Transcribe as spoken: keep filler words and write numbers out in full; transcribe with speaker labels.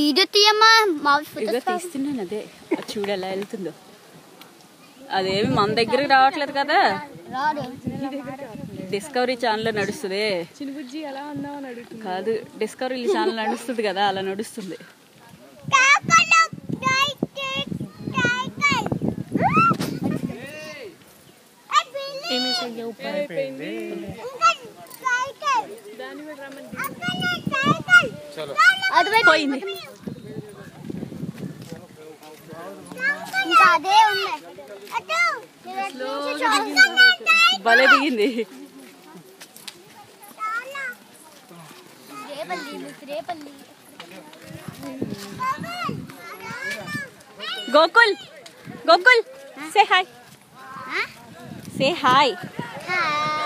Speaker 1: video తీయమ్మా
Speaker 2: తీస్తున్నాను అదే చూడు ఎలా వెళ్తుందో అదేమి మన దగ్గరకు రావట్లేదు కదా డిస్కవరీ ఛానల్ నడుస్తుంది కాదు డిస్కవరీ ఛానల్ నడుస్తుంది కదా అలా నడుస్తుంది పోయింది భలే దిగింది Gokul Gokul say hi say hi